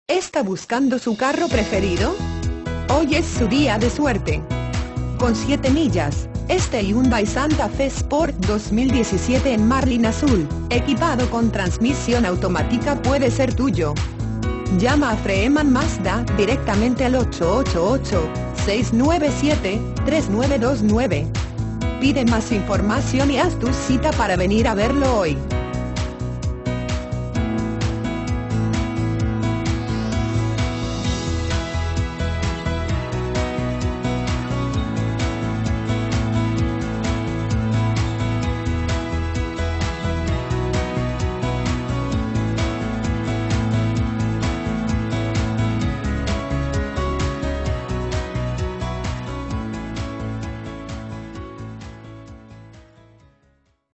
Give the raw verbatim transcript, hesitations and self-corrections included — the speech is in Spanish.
¿Está buscando su carro preferido? Hoy es su día de suerte. Con siete millas, este Hyundai Santa Fe Sport dos mil diecisiete en Marlin azul, equipado con transmisión automática puede ser tuyo. Llama a Freeman Mazda directamente al ocho ocho ocho, seis nueve siete, tres nueve dos nueve. Pide más información y haz tu cita para venir a verlo hoy.